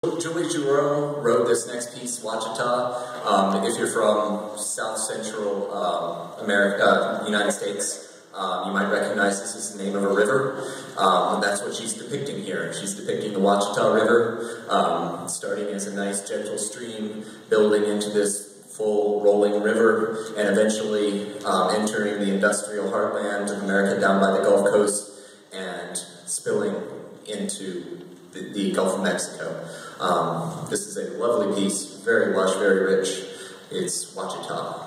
Julie Giroux wrote this next piece, Wachita. If you're from South Central America, United States, you might recognize this as the name of a river. And that's what she's depicting here. She's depicting the Wachita River, starting as a nice gentle stream, building into this full rolling river, and eventually entering the industrial heartland of America down by the Gulf Coast and spilling into the Gulf of Mexico. This is a lovely piece, very lush, very rich. It's Wachita.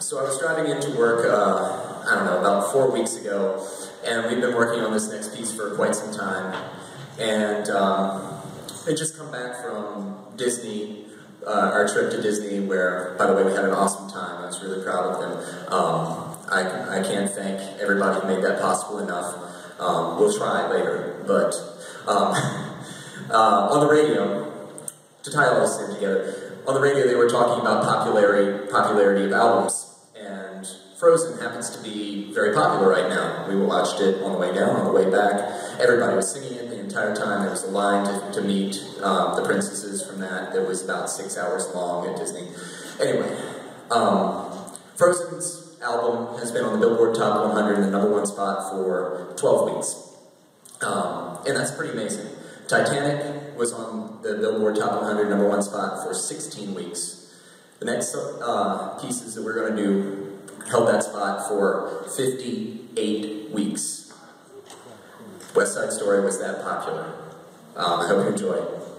So I was driving into work, I don't know, about 4 weeks ago, and we've been working on this next piece for quite some time. And I just come back from Disney, our trip to Disney, where, by the way, we had an awesome time. I was really proud of them. I can't thank everybody who made that possible enough. We'll try later, but on the radio, to tie all this in together, on the radio they were talking about popularity of albums, and Frozen happens to be very popular right now. We watched it on the way down, on the way back. Everybody was singing it the entire time. There was a line to meet the princesses from that was about 6 hours long at Disney. Anyway, Frozen's album has been on the Billboard Top 100 in the #1 spot for 12 weeks. And that's pretty amazing. Titanic was on the Billboard Top 100 #1 spot for 16 weeks. The next pieces that we're going to do held that spot for 58 weeks. West Side Story was that popular. I hope you enjoy.